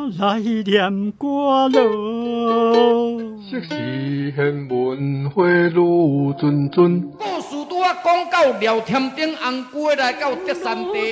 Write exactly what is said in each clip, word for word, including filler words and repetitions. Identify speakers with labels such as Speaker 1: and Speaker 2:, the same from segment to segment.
Speaker 1: 来念歌咯。
Speaker 2: 昔时现文花女阵阵，
Speaker 3: 故事拄啊讲到廖添丁红龟来到德山地。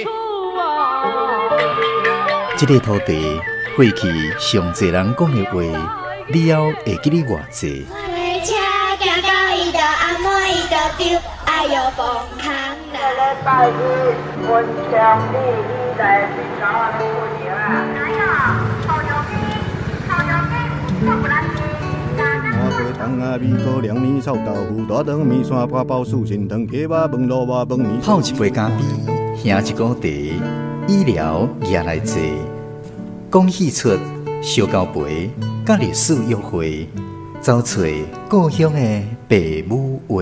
Speaker 4: 这个土地过去上侪人讲的话，你还会记得偌济？
Speaker 5: 车行到伊就阿妹伊就丢，哎哟崩空啦！礼拜日温强你你来去找我们过年啊？哪有？好牛逼，好牛逼，这不难听。
Speaker 6: 麻花汤啊，米糕、凉面、臭豆腐、大肠面线、八宝酥、心汤、鸡肉饭、萝卜饭、面。
Speaker 4: 泡一杯咖啡，兄一锅茶，医疗也来坐。讲戏出小交陪，甲历史约会，找找故乡的爸母话。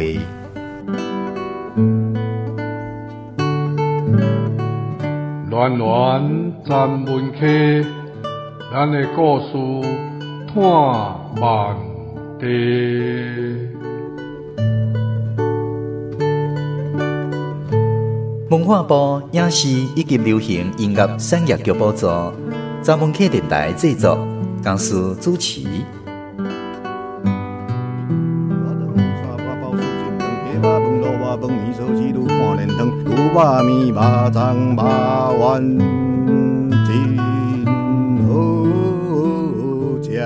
Speaker 2: 暖暖站门客，咱的故事探万地。
Speaker 4: 文化部影视以及流行音乐产业局补助，站门客电台制作，公司主持。
Speaker 6: 饭米烧鸡肚看连汤，牛肉面、肉粽、肉丸，真好食。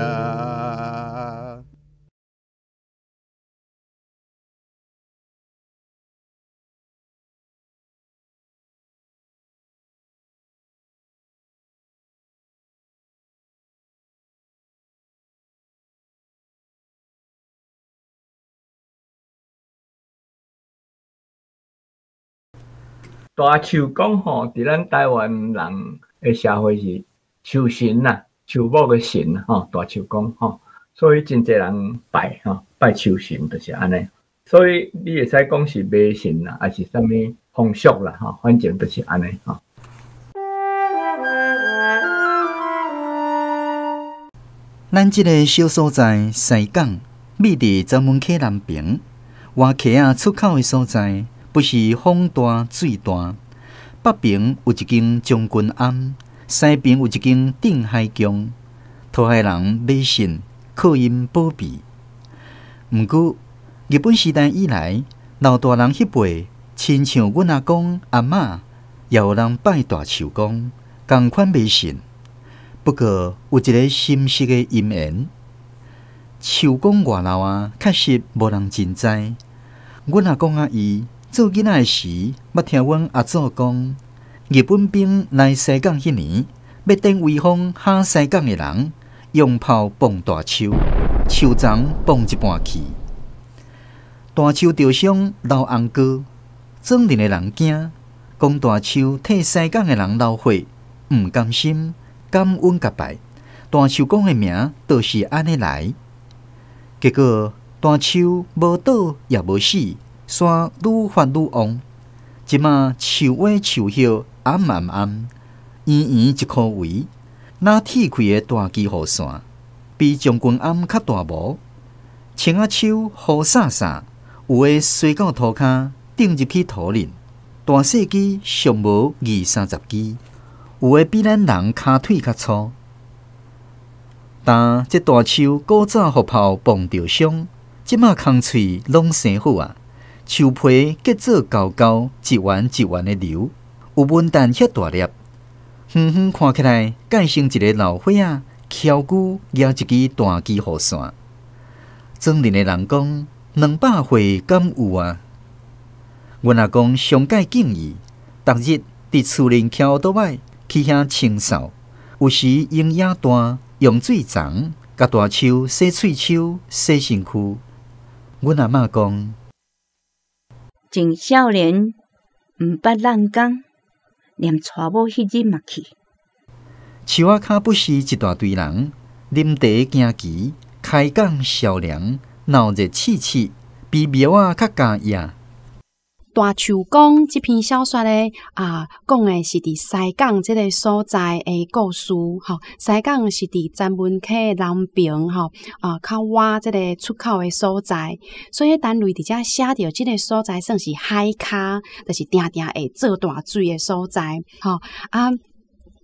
Speaker 7: 大树讲吼，伫咱台湾人的社会是树神呐，树木的神吼，大树公吼，所以真侪人拜吼，拜树神就是安尼。所以你会使讲是迷信啦，还是啥物风俗啦吼，反正就是安尼吼。
Speaker 4: 咱即个小所在西港，密伫闸门溪南边，外溪仔出口的所在。不是风大水大，北边有一间将军庵，西边有一间定海宫。土海人迷信，靠因保庇。毋过日本时代以来，老大人迄辈，亲像阮阿公阿嬷，也有人拜大树公，同款迷信。不过有一个深实的因缘，树公外老啊，确实无人真知。阮阿公阿姨。做囡仔时，捌听阮阿祖讲，日本兵来西港迄年，要等威风下西港的人，用炮崩大树，树丛崩一半去。大树着伤流红膏，庄人的人惊，讲大树替西港的人流血，毋甘心，感恩甲拜。大树公的名就是安尼来。结果大树无倒也无死。山愈发愈旺，即马树尾树叶暗暗暗，圆圆一颗围，那铁开的大枝雨伞，比将军庵较大无。青仔树雨洒洒，有诶垂到涂骹，顶入去土林。大细枝上无二三十枝，有诶比咱人骹腿较粗。但这大树古早互炮碰着伤，即马空喙拢生好啊！树皮结做厚厚一丸一丸的瘤，有文旦遐大粒，远远看起来，介像一个老伙仔翘骨举一支大枝雨伞。庄人的人讲，两百岁敢有啊？阮阿公上介敬意，逐日伫厝林翘倒摆去遐清扫，有时用野弹用水丛，甲大树洗喙鬚、洗身躯。阮阿嬷讲。
Speaker 8: 从少年毋捌人讲，连娶某迄日嘛去。
Speaker 4: 树仔骹不是一大堆人，啉茶行棋，开讲销粮，闹热气气，比庙仔较加野。
Speaker 9: 大树公这篇小说咧啊，讲的是伫西港这个所在的故事。吼，西港是伫闸门溪南边吼啊，较晚这个出口的所在。所以单位伫遮写着这个所在算是海骹，就是定定会做大水的所在。吼啊，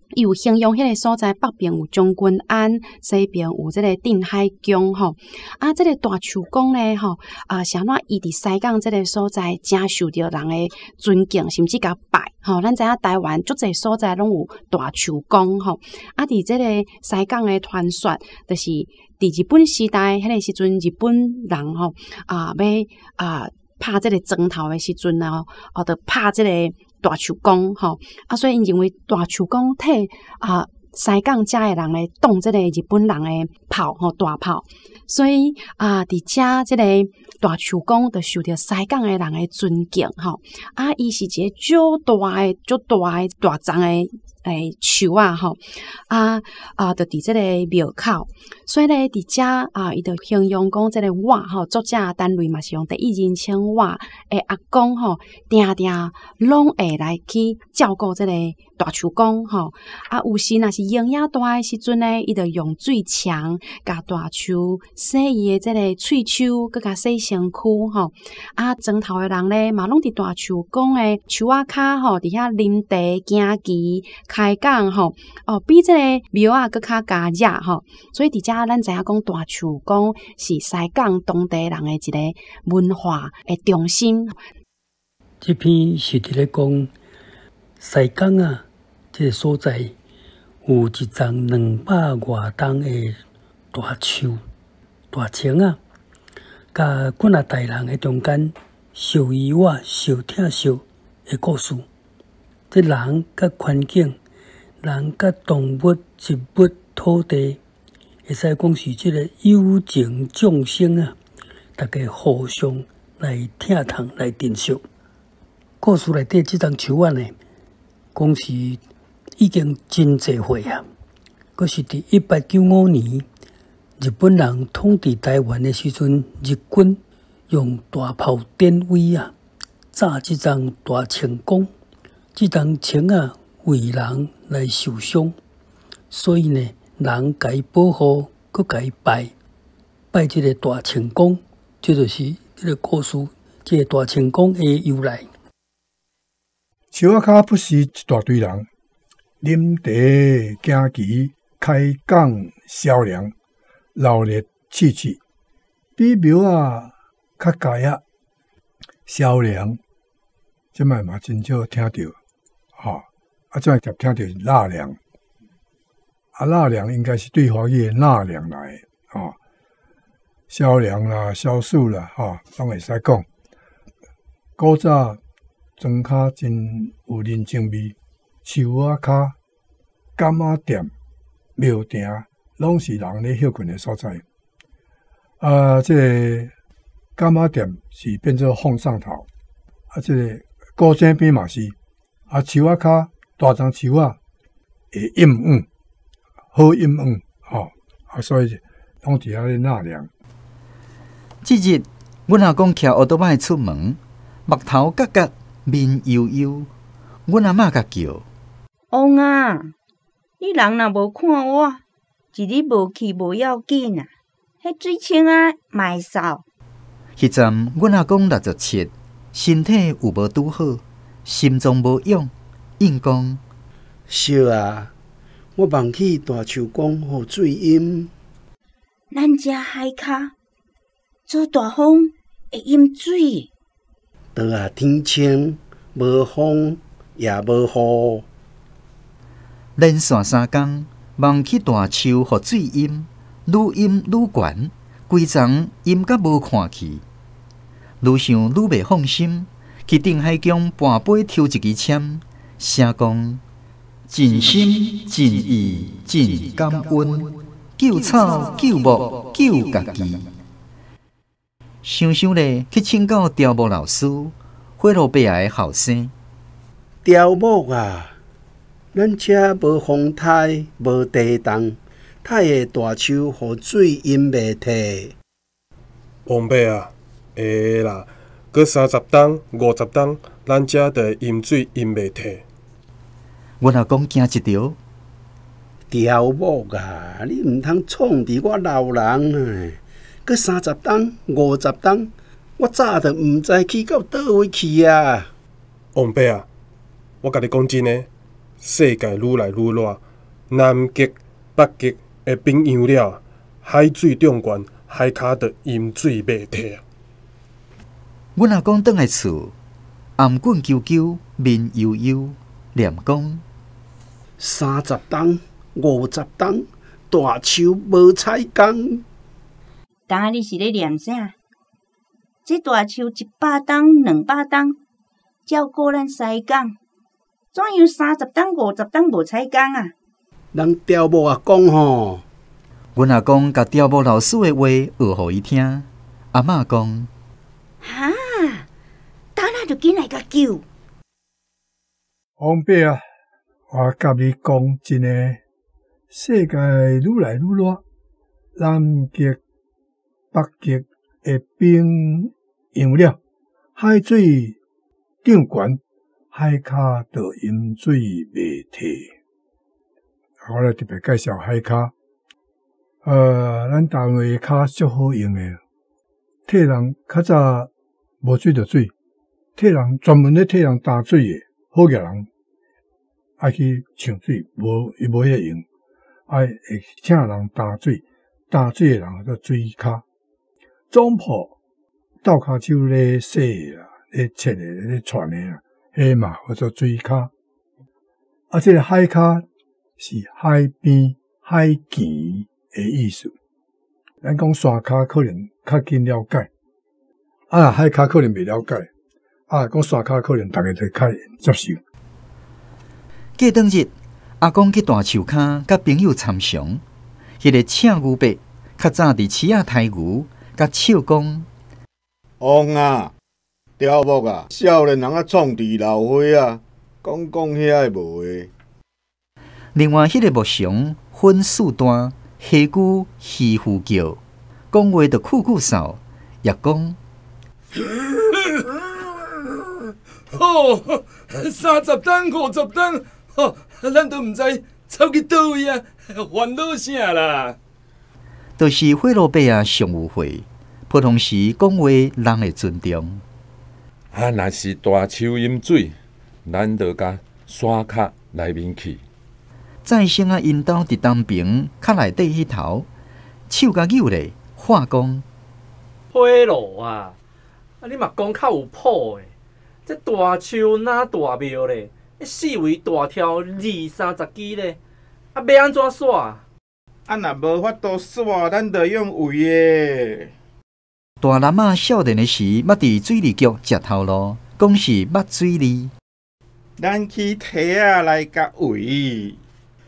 Speaker 9: 伊有形容迄个所在，北边有将军庵，西边有即个定海宫吼。啊，即、这个大树公咧吼，啊，啥怎伊伫西港即个所在，真受到人诶尊敬，甚至甲拜吼。咱知影台湾足侪所在拢有大树公吼。啊，伫即个西港诶传说，就是伫日本时代迄个时阵，日本人吼啊要啊拍即个砖头诶时阵啊，哦，着拍即个大树公吼，啊，所以因认为大树公替啊西港遮诶人咧当即个日本人诶炮吼大炮，所以啊，伫遮即个大树公就受到西港诶人诶尊敬吼。啊，伊是一个足大诶、足大诶、大丛诶诶树啊吼，啊啊，就伫即个庙口，所以咧伫遮啊，伊就形容讲即个我吼，作者单位嘛是用第一人称我诶阿公吼，定定拢会来去照顾即个大树公吼。啊，有时若是营养大诶时阵咧，伊就用水枪甲大树洗伊诶即个喙鬚，佮甲洗身躯吼。啊，庄头诶人咧嘛拢伫大树公诶树仔骹吼，伫遐啉茶、行棋、开讲吼，哦，比即个庙啊佮较加热吼。所以伫遮咱知影讲大树公是西港当地人诶一个文化诶中心。
Speaker 1: 这篇是伫咧讲西港啊，这个所在有一丛两百外栋诶大树、大青啊，甲几啊代人诶中间相依偎、相疼惜诶故事。这人甲环境、人甲动物、植物、土地，会使讲是即个有情众生啊，大家互相来疼痛、来珍惜。故事内底即丛树仔呢，讲是已经真侪岁啊，佫是伫一八九五年日本人统治台湾的时阵，日军用大炮点位啊，炸即丛大青公，即丛青啊为人来受伤，所以呢，人甲伊保护，佫甲伊拜拜即个大青公，这就是即个故事，即、这个大青公的由来。
Speaker 2: 树仔骹不是一大堆人，啉茶、行棋、开讲、销量、热烈气气，比庙啊较加压。销量，即摆嘛真少听到，吼、哦，啊，即摆就听到是纳凉，啊，纳凉应该是对华语的纳凉来的，吼、哦，销量啦、销售啦，吼、哦，拢会使讲。古早庄脚真有人情味，树仔骹、柑仔店、庙埕，拢是人咧休困的所在。啊，即、这个柑仔店是变做放上头，啊，即、这个古井边嘛是，啊，树仔骹大丛树仔会阴黄，好阴黄，吼、哦，啊，所以拢伫遐咧纳凉。
Speaker 4: 即日，阮阿公骑奥多摆出门，目头角角，面悠悠，阮阿嬷甲叫：
Speaker 8: 王啊，你人若无看我，一日无去无要紧啊，迄水清啊卖扫。
Speaker 4: 迄阵，阮阿公六十七，身体有无拄好，心脏无勇，应讲：
Speaker 10: 是啊，我望去大树公互水淹。
Speaker 8: 咱遮海骹做大风会淹水。
Speaker 10: 倒啊天清，无风也无雨。
Speaker 4: 连续三工，望去大树互水淹，愈淹愈悬，规丛淹甲无看去。愈想愈袂放心，去定海宫盘杯抽一支签，声讲：尽心尽意尽感恩，救草救木救家己。想想咧，去请教条木老师，火炉伯爷的后生。
Speaker 10: 条木啊，咱遮无风台，无地动，太个大树，互水淹袂退。
Speaker 11: 王伯啊，会啦，过三十冬、五十冬，咱遮着淹水淹袂退。
Speaker 4: 阮阿公惊一条。
Speaker 10: 条木啊，你毋通创伫我老人啊！过三十冬、五十冬，我早就毋知去到倒位去啊！
Speaker 11: 王伯啊，我甲你讲真诶， 世界愈来愈热，南极、北极会冰融了，海水中悬，海骹就淹水袂退啊！
Speaker 4: 阮阿公转来厝，颔棍啾啾，面悠悠，念讲：
Speaker 10: 三十冬、五十冬，大树无采工。
Speaker 8: 当你是咧念啥？这大树一百冬、两百冬，照顾咱西港，怎样三十冬、五十冬无采工啊？
Speaker 10: 咱调某啊讲吼，
Speaker 4: 阮阿公甲调某老师的话学互伊听。阿嬷讲：
Speaker 8: 哈，当那就紧来甲救。
Speaker 2: 王伯啊，我甲你讲真诶，世界愈来愈热，南极、北极会冰融了，海水涨悬，海骹就淹水袂退。我来特别介绍海骹，呃，咱台湾的骹足好用诶，替人较早无水就水，替人专门咧替人打水诶，好个人爱去抢水，无伊无遐用，爱会请人打水，打水诶人叫水骹。总铺斗骹手咧洗啦，咧切诶，咧串诶啦，迄嘛叫做水骹。啊，这个海骹是海边海墘诶意思。咱讲山骹可能较紧了解，啊海骹可能未了解，啊讲山骹可能大家就较接受。
Speaker 4: 过当日，阿公去大树骹甲朋友参详，迄、那个赤牛伯较早伫市仔刣牛，甲笑讲：
Speaker 6: 王啊，条目啊，少年人啊创治老伙啊，讲讲遐个无诶。
Speaker 4: 另外，迄、那个木熊分四段，虾龟嬉呼叫，讲话就酷酷扫，也讲：
Speaker 12: 哦，三十担、五十担，哦，咱都毋知走去倒位啊，烦恼啥啦？
Speaker 4: 就是火炉伯啊，上有会，普通时讲话人会尊重。
Speaker 13: 啊，若是大树淹水，咱就甲山脚内面去。
Speaker 4: 再生啊，因兜伫东边较内底迄头，手甲扭咧，话讲：
Speaker 14: 火炉啊，啊你嘛讲较有谱诶。这大树哪大庙咧？四围大条二三十支咧，啊要安怎煞？
Speaker 6: 啊，若无法度煞，咱着用围诶。
Speaker 4: 大男仔少年诶时，捌伫水利局食头路，讲是捌水利。
Speaker 6: 咱去梯仔来甲围。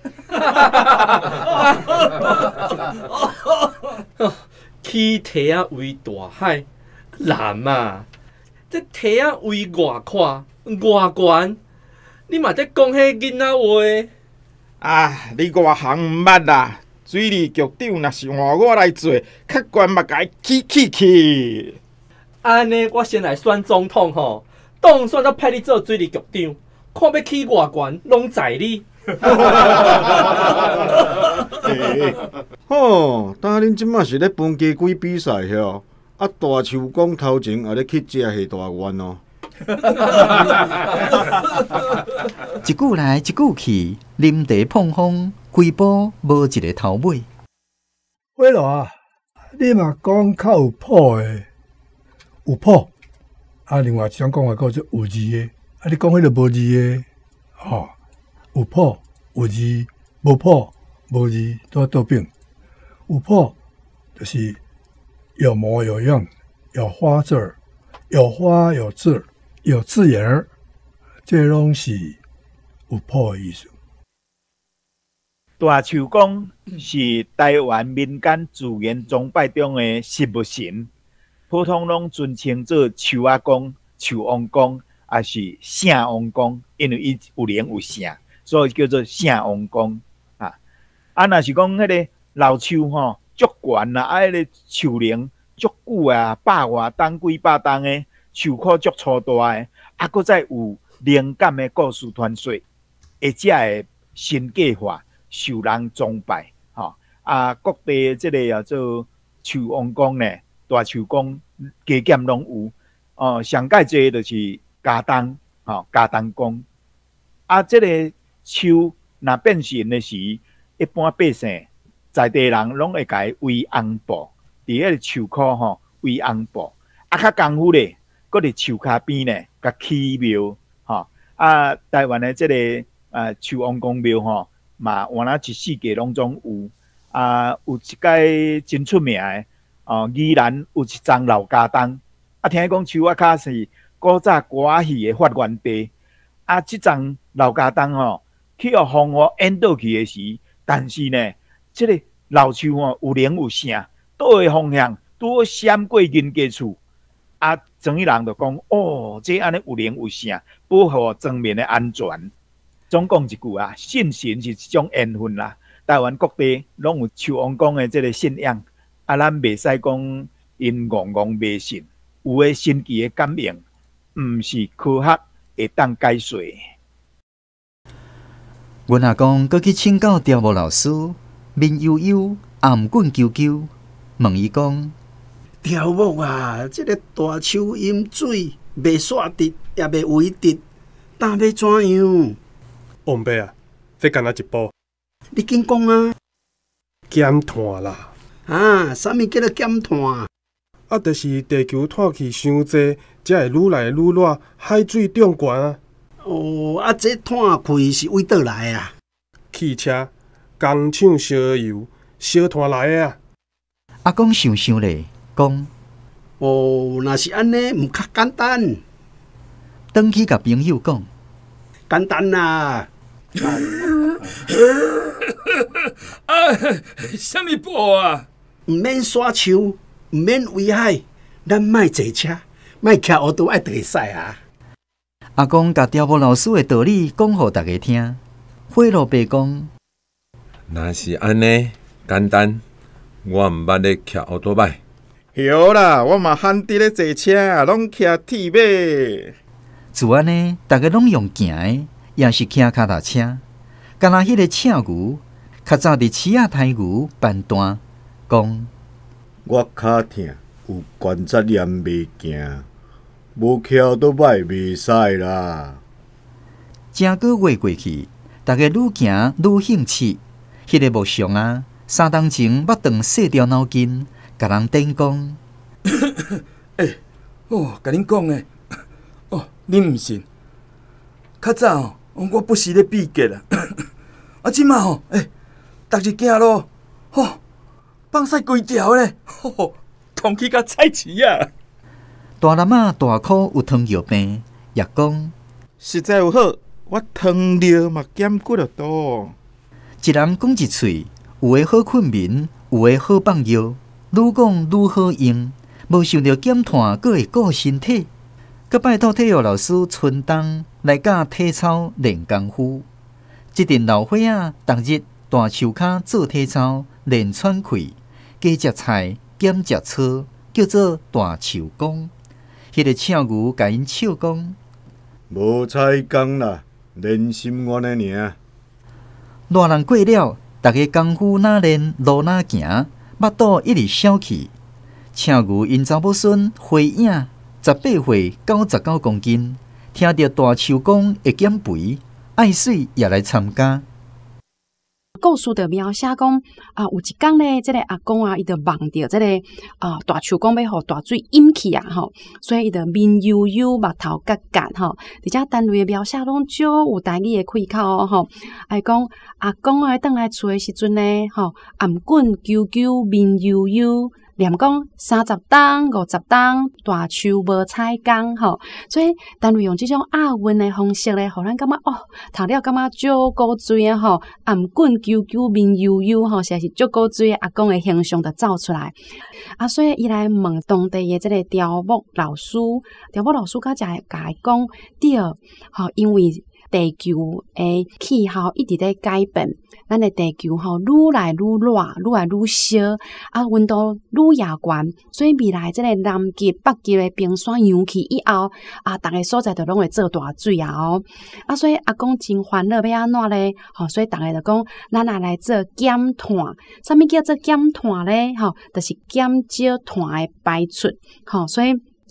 Speaker 14: 起梯仔围大海，难啊！这梯仔围偌宽偌悬，你嘛在讲迄囡仔话？
Speaker 6: 啊，你外行毋捌啦！水利局长若是换我来做，较悬嘛甲伊起起去。
Speaker 14: 安尼，我先来选总统吼，当选则派你做水利局长，看要起偌悬，拢在你。
Speaker 6: 欸、吼，当恁即马是咧分家规比赛遐，啊大树讲头前也咧去食下大愿哦。
Speaker 4: 一句来一句去，啉茶碰风，规波无一个头尾。
Speaker 2: 火炉啊，你嘛讲较有谱诶，有谱。啊，另外一种讲法叫做有字诶，啊，你讲迄个无字诶，吼、哦。有谱有字，无谱无字都倒并。有谱就是有模有样，有花字儿，有花有字，有字眼儿，这拢是有谱的意思。
Speaker 15: 大树公是台湾民间自然崇拜中的食物神，普通拢尊称做树阿公、树王公，也是圣王公，因为伊有灵有圣。所以叫做圣王公啊！啊，若是讲迄个老树吼，足悬啦，啊，迄个树龄足久啊，百外冬、几百冬诶，树棵足粗大诶，啊，搁再有灵感诶故事传说，或者会神计划受人崇拜，吼、啊，各地即个叫做树王公呢，大树公加减拢有，哦、呃，上界济就是加冬，吼、哦，加冬公，啊，即、这个。 树若变形的时，一般百姓在地人拢会甲伊围红布，伫迄个树箍吼围红布，啊较功夫咧，搁伫树骹边咧甲起庙吼。啊，台湾的即、这个啊树王公庙吼，嘛原来一世界拢总有。啊，有一间真出名的哦，宜兰有一丛老家东，啊，听讲树仔骹是古早歌仔戏的发源地。啊，即丛老家东吼，去互风雨淹倒去的时，但是呢，即、这个老树吼有灵有声，倒个方向拄好闪过人家厝，啊，庄里人就讲哦，这安尼有灵有声，保护庄面的安全。总讲一句啊，信神是一种缘分啦。台湾各地拢有树王公的这个信仰，啊，咱袂使讲因戆戆迷信，有诶神奇的感应，毋是科学会当解说。
Speaker 4: 阮阿公搁去请教条目老师，面悠悠，颔棍啾啾，问伊讲：
Speaker 10: 条目啊，这个大树饮水，袂煞直，也袂围直，但要怎样？
Speaker 11: 王伯啊，这干那一步。
Speaker 10: 你紧讲啊！
Speaker 11: 减碳啦！
Speaker 10: 啊，啥物叫做减碳？
Speaker 11: 啊，就是地球碳气伤济，才会愈来愈热，海水涨悬啊！
Speaker 10: 哦，啊，这碳气是为倒来啊？
Speaker 11: 汽车、工厂烧油、烧炭来的啊！
Speaker 4: 阿公想想咧，讲：
Speaker 10: 哦，若是安尼，毋较简单。
Speaker 4: 转去甲朋友讲：
Speaker 10: 简单啦！
Speaker 12: 啊，什么步啊？
Speaker 10: 毋免耍树，毋免危害，咱莫坐车，莫骑奥多爱会使啊！
Speaker 4: 阿公甲条目老师的道理讲互大家听。花落白讲：
Speaker 13: 若是安尼简单，我毋捌咧骑奥多摆。
Speaker 6: 晓啦，我嘛罕伫咧坐车，拢骑铁马。
Speaker 4: 自安尼，大家拢用行的，也是骑脚踏车。敢若迄个赤牛，较早伫饲仔刣牛办单，讲：
Speaker 6: 我脚疼，有关节炎袂行，无骑奥多摆袂使啦。
Speaker 4: 正个月过去，大家愈行愈兴趣。迄、那个木匠啊，三冬前捌肠洗掉脑筋，甲人顶讲：
Speaker 12: 欸，哦，甲恁讲诶，哦，恁毋信？较早哦。我不是咧比格啦，啊！即马吼，诶、欸，逐日行路，吼，放屎规条咧，吼，通去甲菜市啊！
Speaker 4: 大男仔大箍有糖尿病，也讲
Speaker 6: 实在有好，我糖尿嘛减骨了多。
Speaker 4: 一人讲一喙，有诶好困眠，有诶好放药，愈讲愈好用，无想到减碳，阁会顾身体。佮拜托体育老师春冬来教体操练功夫。即阵老伙仔逐日大树骹做体操练喘气，加食菜减食草，叫做大树公。迄、那个赤牛甲因笑讲：
Speaker 6: 无采工啦，练心愿的尔。
Speaker 4: 热人过了，逐个功夫哪练路哪行，腹肚一直消气。赤牛因查某孙花影。十八岁，九十九公斤，听到大树公会减肥，爱水也来参加。
Speaker 9: 故事的描写讲啊，有一天咧，即、这个阿公啊，伊就望到即、这个啊大树公要互大水淹去啊，吼，所以伊就面悠悠，目头夹夹，吼。伫遮单位的描写拢少有台语的开口吼，爱讲阿公啊，倒来厝的时阵咧，吼，颔棍啾啾，面悠悠。念讲三十冬、五十冬，大树无采工吼，所以单位用这种押韵的方式咧，互咱感觉哦，读了感觉足够水啊吼，颔棍啾啾面悠悠吼，实在是足够水的阿公的形象就走出来。啊，所以伊来问当地的这个条目老师，条目老师甲才会甲伊讲对，吼，因为地球的气候一直在改变，咱的地球吼愈来愈热，愈来愈烧，啊，温度愈夜悬，所以未来这个南极、北极的冰山融起以后，啊，逐个所在都拢会做大水啊哦，啊，所以阿公真烦恼要安怎咧？吼，所以逐个就讲，咱也来做减碳。啥物叫做减碳咧？吼，就是减少碳的排出。吼，所以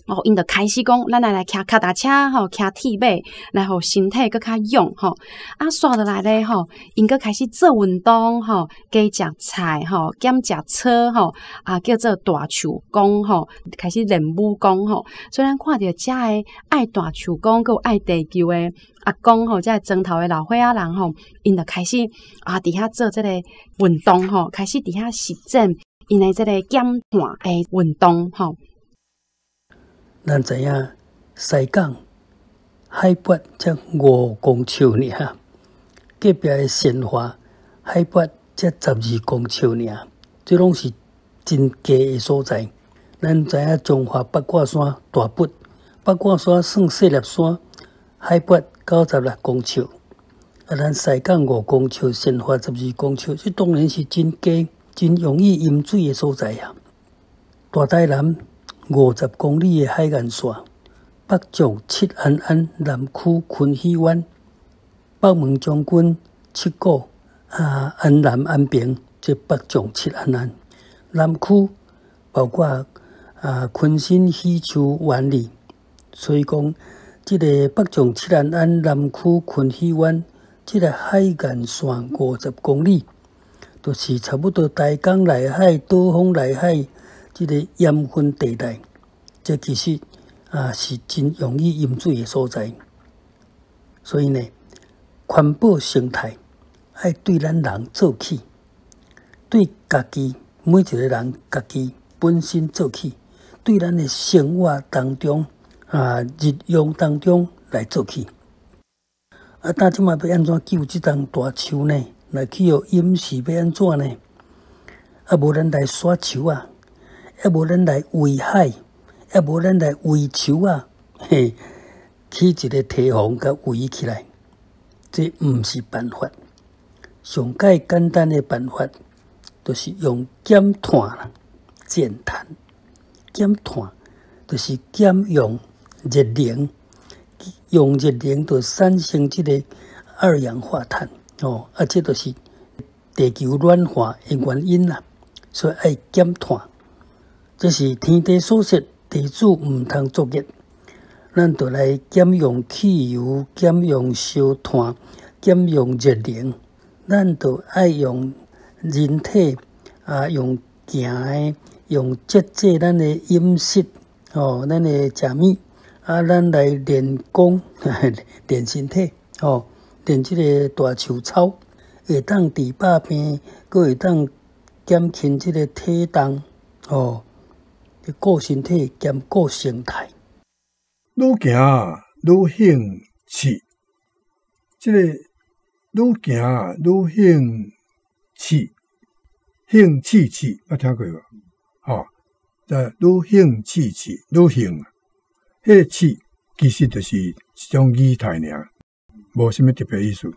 Speaker 9: 哦，因就开始讲，咱来来骑脚踏车吼，骑铁马，来互身体更较勇吼。啊，刷落来咧吼，因个开始做运动吼，加食菜吼，减食草吼，啊叫做大手功吼，开始练武功吼。所以咱看到遮个爱大手功，佮有爱地球诶阿公吼，遮个庄头诶老岁仔人吼，因就开始啊伫遐做即个运动吼，开始伫遐实践因诶即个减碳诶运动吼。
Speaker 1: 咱知影西港海拔才五公尺尔，隔壁的新华海拔才十二公尺尔，这拢是真低的所在。咱知影中华八卦山大拔，八卦山算细粒山，海拔九十六公尺，啊，咱西港五公尺，新华十二公尺，这当然是真低、真容易淹水的所在啊。大台南五十公里的海岸线，北上七安安南区昆喜湾，北门将军七股啊安南安平，即北上七安安，南区包括啊昆新喜洲湾里，所以讲，即个北上七安安南区昆喜湾，即个海岸线五十公里，就是差不多台江内海、岛风内海。即个盐分地带，这其实啊是真容易淹水的所在。所以呢，环保生态爱对咱人做起，对家己每一个人家己本身做起，对咱的生活当中啊日用当中来做起。啊，但即马要安怎救即丛大树呢？来去互淹死要安怎呢？啊，无咱来刷树啊！也无咱来围海，也无咱来围树啊，嘿，起一个堤防甲围起来，这毋是办法。上介简单的办法，就是用减碳啦，减碳。减碳就是减用热能，用热能就产生这个二氧化碳哦，啊，这就是地球暖化的原因啦，所以爱减碳。这是天地所设，地主毋通作孽。咱就来减用汽油，减用烧炭，减用热能。咱就爱用人体啊，用行的，用节制咱的饮食哦，咱的食物啊，咱来练功，练身体哦，练这个大树草，会当治百病，佫会当减轻这个体重哦。顾身体兼顾生态，
Speaker 2: 愈行愈兴趣，即、这个愈行愈兴趣，兴趣趣，捌听过无？吼、哦，在愈兴趣趣，愈兴啊，迄个趣其实就是一种语态尔，无啥物特别意思。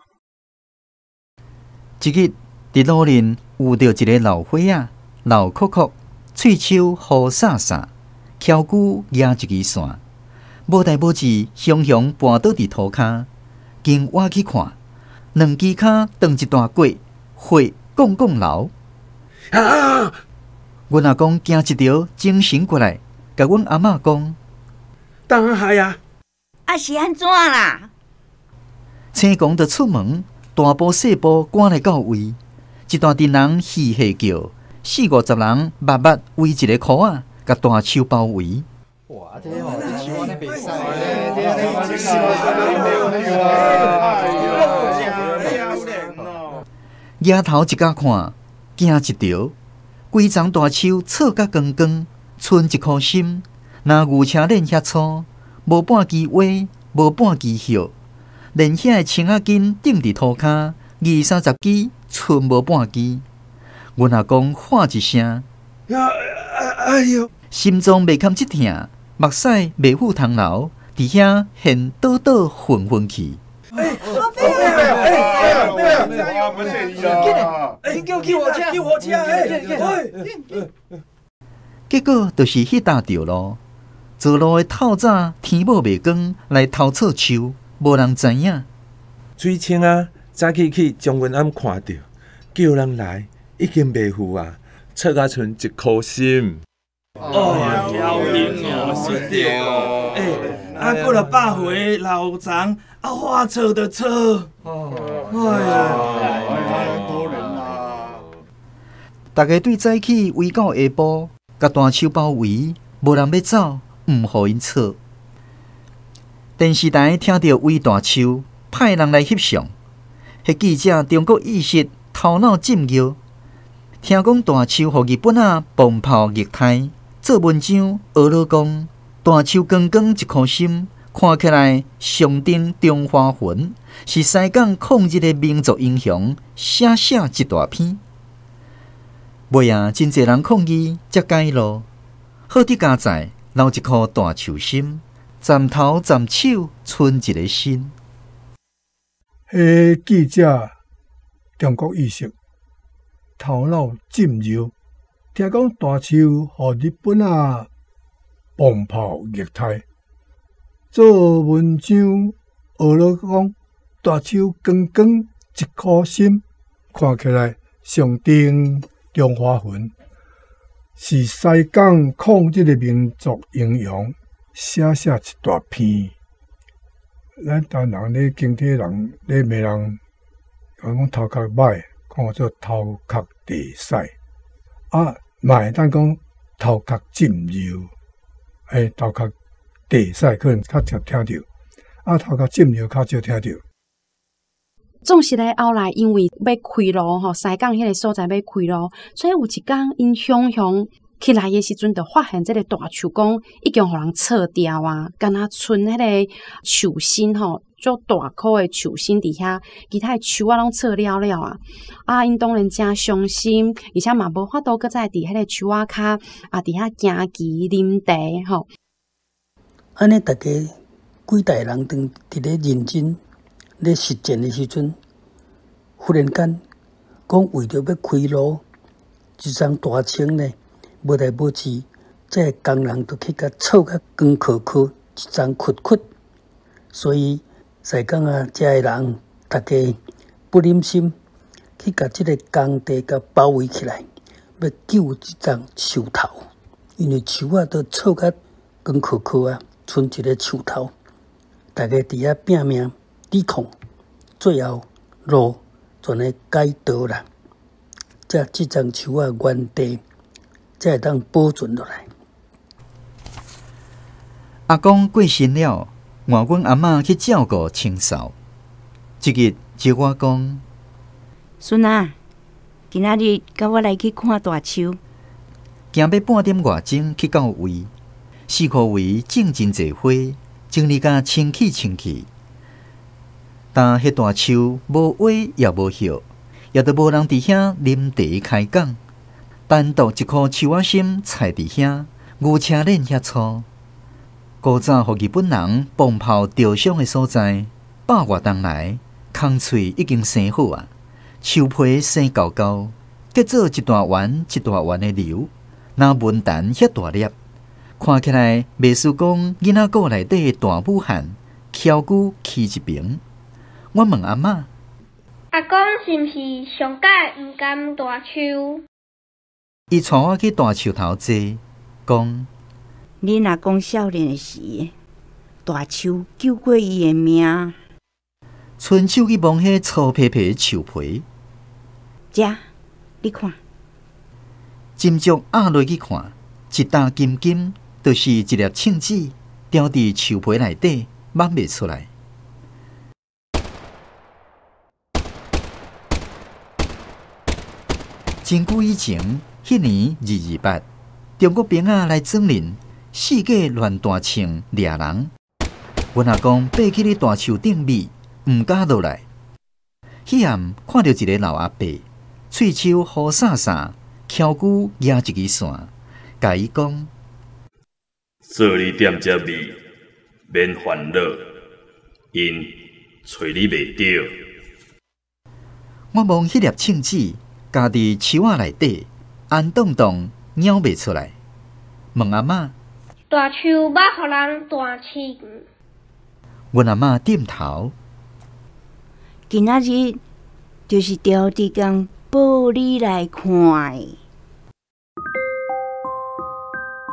Speaker 4: 一日伫路林遇到一个老伙仔，老哭哭。喙手好飒飒，翘骨压一支线，无代无志，雄雄跋倒伫涂骹，经我去看，两支骹断一大过，血汞汞流。啊！阮阿公惊一条，精神过来，甲阮阿嬷讲：
Speaker 10: 当害啊！
Speaker 8: 啊是安怎啦？
Speaker 4: 青公就出门，大步细步赶来到位，一大群人嘻嘻叫。四五十人密密围一个箍啊，甲大树包围。哇！这吼，这树安尼袂使咧，这这树啊！丫头一甲看，惊一条，规丛大树错甲光光，剩一颗心。若牛车链遐粗，无半支话，无半支叶，连遐个青仔根顶伫涂骹，二三十支，剩无半支。阮阿公喊一声，哎呦！心脏袂堪一疼，目屎袂赴汤流，伫遐现倒倒昏昏去。哎，我飞啊！哎哎哎！不是你啊！哎，叫救护车！救护车！哎！结果就是迄搭着咯。走路的透早天某袂光，来偷错树，无人知影。
Speaker 16: 水清啊，早起去将阮暗看着，叫人来。已经袂赴啊，剩啊剩一颗心。
Speaker 12: 哦，挑赢哦，是对哦。哎，啊，过了百回老张啊，花车的车。哦，哎呀，多人啊！
Speaker 4: 大家对早起围到下晡，甲大树包围，无人要走，毋互因错。电视台听到围大树，派人来翕相。迄记者中国意识头脑浸入，听讲大树互日本仔bom炮虐待，做文章学了讲大树光光一颗心，看起来象征中华魂，是西港抗日的民族英雄，写写一大篇。尾啊，真侪人抗议，才改路。好伫家在留一颗大树心，站头站手，剩一个心。
Speaker 2: 迄记者中国意识头脑浸入，听讲大树互日本仔bom炮虐待，做文章学了讲大树光光一颗心，看起来象征中华魂，是西港抗日的民族英雄，写写一大篇。咱台人咧，经体人咧，骂人讲讲头壳歹，讲做头壳地屎。啊，嘛会当讲头壳浸入，诶，头壳地屎可能较常听到，啊，头壳浸入较少听到。
Speaker 9: 总是咧后来，因为要开路吼，西港迄个所在要开路，所以有一天因向向起来的时阵，就发现这个大树公已经互人撤掉啊，敢若剩迄个树心吼，足大棵的树心伫遐，其他的树啊拢撤了了啊。啊，因当然真伤心，而且嘛无法度搁再伫迄个树仔骹啊，伫遐行棋啉茶吼。
Speaker 1: 安尼，大家几代人伫伫咧认真咧实践的时阵，忽然间讲为着要开路，一张大青呢，无来无去，这工人就去甲草甲光壳壳，一张窟窟。所以西港啊，遮的人大家不忍心去甲即个工地甲包围起来，要救即张树头，因为树啊都草甲光壳壳啊，剩一个树头，大家伫遐拼命抵抗，最后路全来改道啦。这即张树啊原地才会当保存落来。
Speaker 4: 阿公过身了，换阮阿嬷去照顾清扫。一日招我讲：
Speaker 8: 孙啊，今仔日甲我来去看大树。
Speaker 4: 行要半点外钟去到位，四棵围种真侪花，整理甲清气清气。但迄大树无花也无叶，也都无人伫遐啉茶开讲。单独一棵树仔心栽伫遐，牛车链遐粗。古早互日本人bom炮吊伤的所在，百外冬来，空喙已经生好啊，树皮生厚厚，结做一大圆一大圆的瘤，若文旦遐大粒，看起来袂输讲囡仔国内底的大武汉，翘骨起一边。我问阿嬷：
Speaker 5: 阿公是毋是上届毋甘大树？
Speaker 4: 伊带我去大树头坐，讲：
Speaker 8: 恁阿公少年的时，大树救过伊的命。
Speaker 4: 伸手去摸迄粗皮皮的树皮，
Speaker 8: 遮，你看，
Speaker 4: 斟酌压落去看，一沓金金，就是一粒庆子，掉伫树皮内底，掹袂出来。真久以前，迄年二二八，中国兵仔来整人，四界乱大枪掠人。阮阿公爬起咧大树顶面，毋敢落来。迄暗看到一个老阿伯，喙手雨洒洒，翘骨压一支线，甲伊讲：
Speaker 17: 做你踮遮味，免烦恼，因找你袂着。
Speaker 4: 我望迄粒庆子，夹伫树仔内底，安动动，鸟袂出来。问阿嬷：
Speaker 5: 大树捌互人断青？
Speaker 4: 阮阿嬷点头。
Speaker 8: 今仔日就是调伫工报你来看的。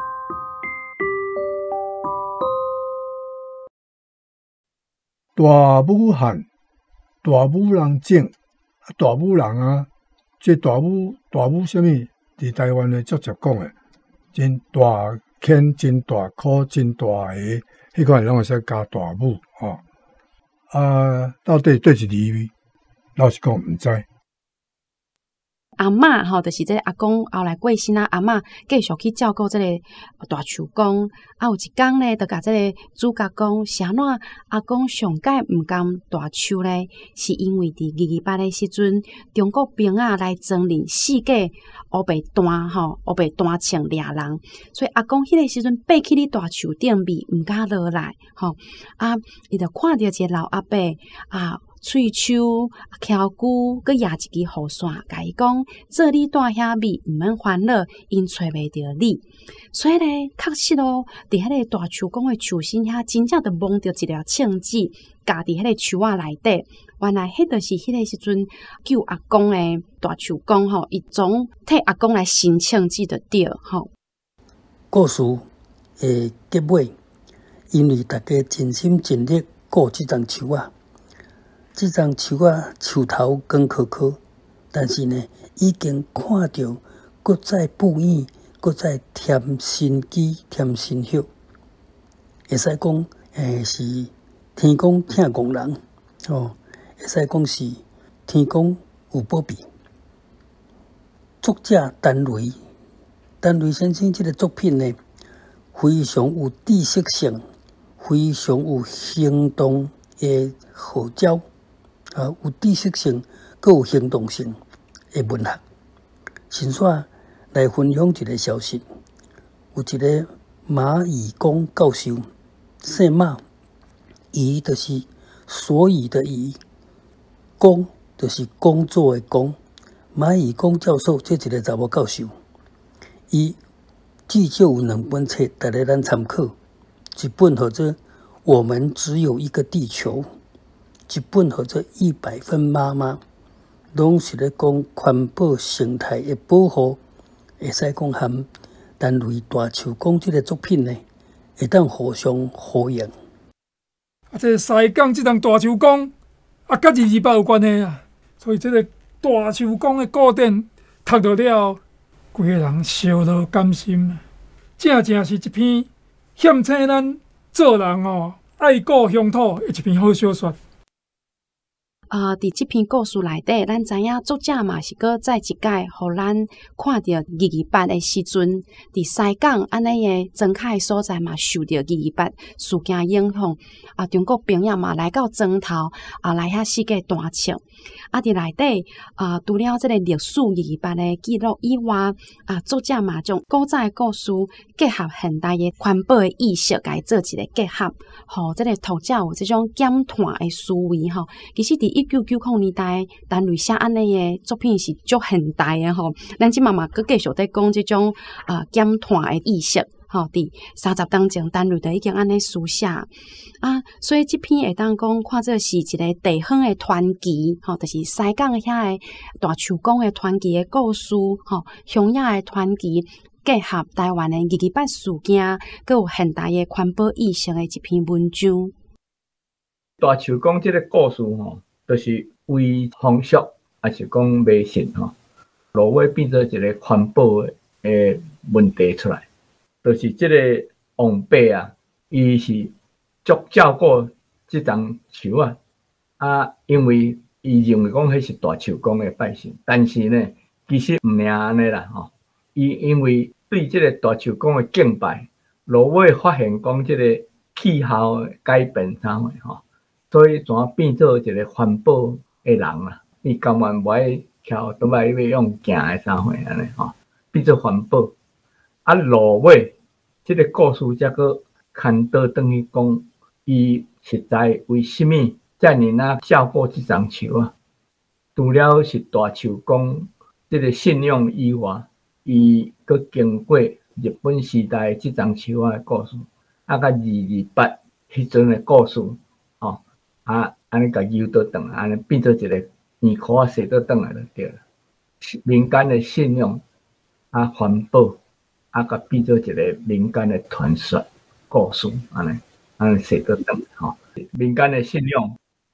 Speaker 2: 大武汉，大武人种，大武人啊，这大武大武什么？伫台湾的足接讲的，真大坑、真大苦、真大个，迄款拢会使加大武吼。啊，到底对一字味，老实讲毋知。
Speaker 9: 阿嬷吼，就是这个阿公后来过身啊，阿嬷继续去照顾这个大树公。啊，有一天呢，就甲这个主角讲，是安怎阿公上届毋甘大树呢？是因为伫二二八的时阵，中国兵啊来征领四界乌白单吼，乌白单枪掠人，所以阿公迄个时阵爬去哩大树顶面，毋敢落来吼。啊，伊就看到一个老阿伯啊。喙鬚、翘骨，佮压一支雨伞，甲伊讲：做你住遐咪，毋免烦恼，因找袂着你。所以咧，确实咯，伫迄个大树公诶树身遐，真正着摸着一条枪子，夹伫迄个树仔内底。原来迄著是迄个时阵救阿公诶大树公吼，伊总替阿公来申枪子着对吼。
Speaker 1: 故事诶结尾，因为大家尽心尽力顾即丛树仔。这丛树啊，树头光壳壳，但是呢，已经看到，搁再布影，搁再添新枝、添新叶，会使讲，诶是天公疼憨人，哦，会使讲是天公有保庇。作者陈雷，陈雷先生这个作品呢，非常有知识性，非常有行动的号召。啊，有知识性，佮有行动性的文学。先煞来分享一个消息，有一个马以公教授，姓马，以就是所以的以，工就是工作的工。马以公教授这一个查某教授，伊至少有两本册，带来咱参考。一本叫做《我们只有一个地球》。一本或者一百分妈妈，拢是咧讲环保生态的保护，会使讲含单类大树公这个作品呢，会当互相呼应。
Speaker 18: 啊，这西港这档大树公啊，甲二二八有关系啊，所以这个大树公的古典读到了，规个人烧到甘心，正正是一篇献请咱做人哦爱故乡土的一篇好小说。
Speaker 9: 啊，伫即篇故事内底，咱知影作者嘛是搁再一届，互咱看到二二八的时阵，伫西港安尼个庄凯所在嘛，受到二二八事件影响。啊，中国兵也嘛来到庄头，啊来遐四界弹枪。啊，伫内底啊，除了即个历史二二八的记录以外，啊，作者嘛将古早的故事结合现代的环保的意识，来做一个结合，互即个读者有即种减碳的思维吼。其实伫一九九零年代，单类写安尼的作品是足现代的吼。咱即嘛嘛佮继续在讲即种啊减碳的意识。吼，伫三十当前，单类就已经安尼书写啊，所以即篇会当讲，看做是一个地方的传奇，吼，就是西港遐的大树公的传奇的故事，吼，乡野的传奇，结合台湾的二二八事件，佮有现代的环保意识的一篇文章。
Speaker 7: 大树公即个故事吼，就是为风俗，还是讲迷信吼，落尾变做一个环保的诶问题出来。就是即个王伯啊，伊是足照顾即丛树啊，啊，因为伊认为讲迄是大树公的拜神，但是呢，其实毋领安尼啦吼。伊因为对即个大树公的敬拜，落尾发现讲即个气候的改变啥货吼，所以怎变做一个环保的人啦？伊甘愿无爱跳倒来要用行的啥货安尼吼，变做环保。啊，落尾，即个故事则个牵倒转去讲，伊实在为虾米遮尔啊照顾即丛树啊？除了是大树公即个信仰以外，伊佮经过日本时代即丛树啊的故事，啊，甲二二八迄阵的故事，吼、哦，啊，安尼甲游倒转来，安尼变做一个圆箍啊，踅倒转来就对了。民间的信仰啊，环保。啊，甲变做一个民间的传说故事，安尼安尼写得等吼。民间的信仰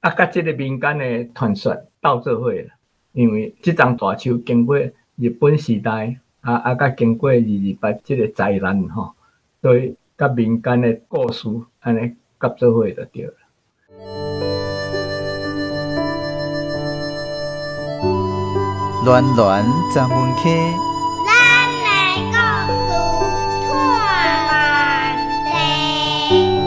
Speaker 7: 啊，甲即个民间的传说斗做伙啦。因为即丛大树经过日本时代，啊啊，甲经过二二八即个灾难吼，所以甲民间的故事安尼夹做伙就对了。
Speaker 4: 暖暖十门溪，
Speaker 5: 咱来故事ทั่万地。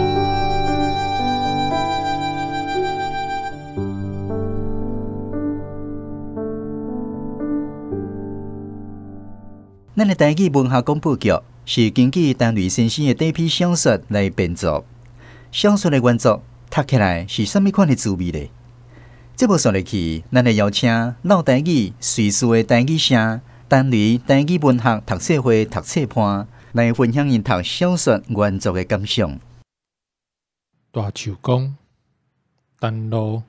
Speaker 4: 咱的台语文学广播剧是根据陈雷先生的第一篇小说来编作。小说的原作读起来是啥物款的滋味呢？节目说落去，咱来邀请老台语随书的台语社陈雷台语文学读册会读册班来分享因读小说原作的感想。
Speaker 19: 大树公，陈路，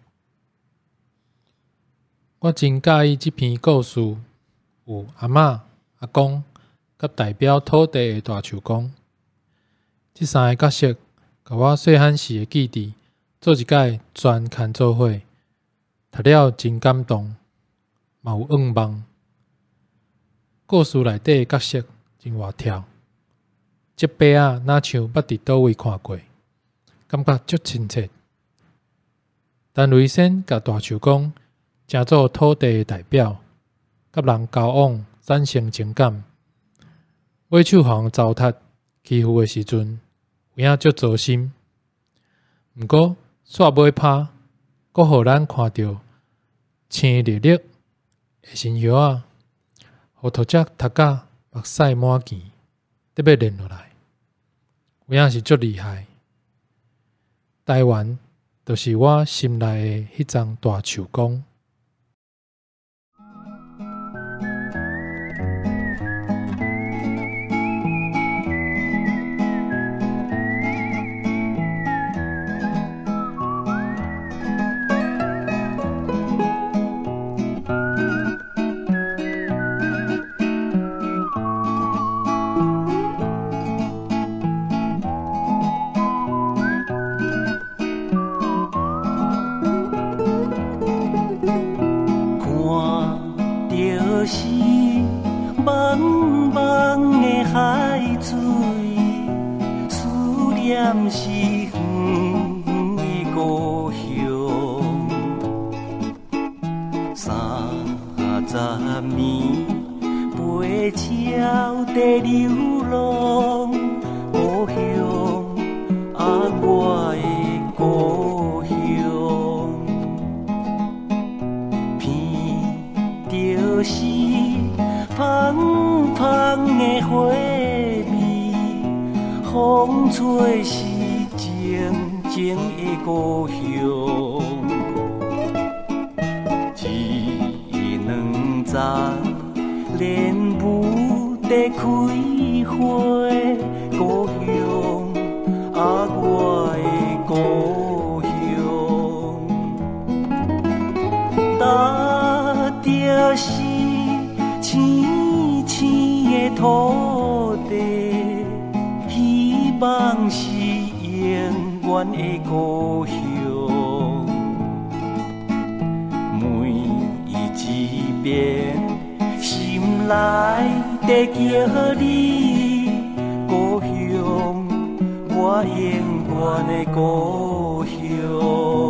Speaker 19: 我真介意这篇故事，有阿嬷、阿公，甲代表土地的大树公，这三个角色，甲我细汉时的记忆做一摆全牵做伙，读了真感动，嘛有噩梦。故事内底的角色真活跳，这爸仔若像捌伫倒位看过，感觉足亲切。陈雷先甲大树公正做土地的代表，甲人交往。产生情感，尾手互糟蹋欺负的时阵，有影足糟心。毋过煞尾拍，阁互咱看到青绿绿的身叶啊，互读者读甲目屎满肩，得要连落来，有影是足厉害。台湾就是我心内的迄丛大树公。
Speaker 20: 我永远的故乡。